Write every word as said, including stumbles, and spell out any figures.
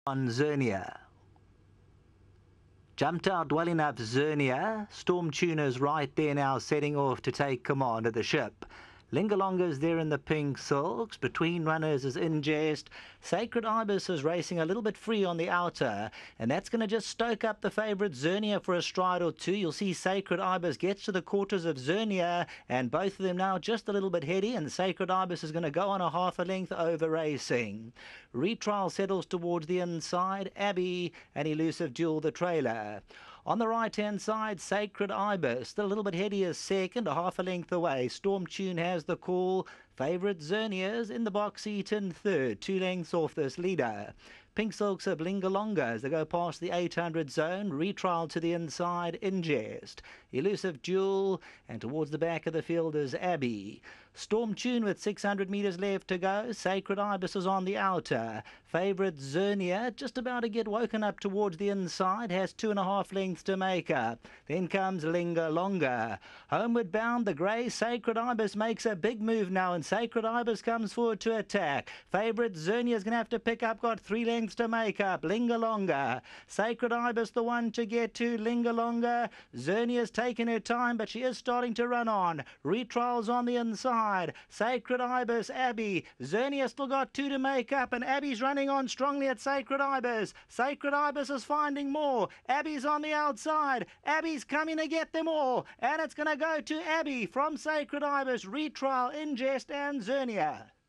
on Zernia. Jumped out well enough, Zernia. Storm Tuner's right there now, setting off to take command of the ship. Lingalonga's there in the pink silks. Between runners is Ingest. Sacred Ibis is racing a little bit free on the outer, and that's going to just stoke up the favourite Zernia for a stride or two. You'll see Sacred Ibis gets to the quarters of Zernia, and both of them now just a little bit heady, and Sacred Ibis is going to go on a half a length over racing. Retrial settles towards the inside. Abbey and Elusive Duel the trailer. On the right-hand side, Sacred Ibis, still a little bit heady as second, a half a length away. Storm Tune has the call. Favourite Zernia's in the box seat in third, two lengths off this leader. Pink Silks of Lingalonga as they go past the eight hundred zone. Retrial to the inside, Ingest. Elusive Duel, and towards the back of the field is Abbey. Storm Tune with six hundred metres left to go. Sacred Ibis is on the outer. Favourite Zernia just about to get woken up towards the inside. Has two and a half lengths to make up. Then comes Lingalonga. Homeward bound, the grey Sacred Ibis makes a big move now, and Sacred Ibis comes forward to attack. Favourite Zernia is going to have to pick up. Got three lengths to make up. Lingalonga. Sacred Ibis the one to get to. Lingalonga. Zernia's taken her time, but she is starting to run on. Retrials on the inside. Sacred Ibis, Abbey. Zernia still got two to make up, and Abbey's running on strongly at Sacred Ibis. Sacred Ibis is finding more. Abbey's on the outside. Abbey's coming to get them all, and it's going to go to Abbey from Sacred Ibis. Retrial, Ingest and Zernia.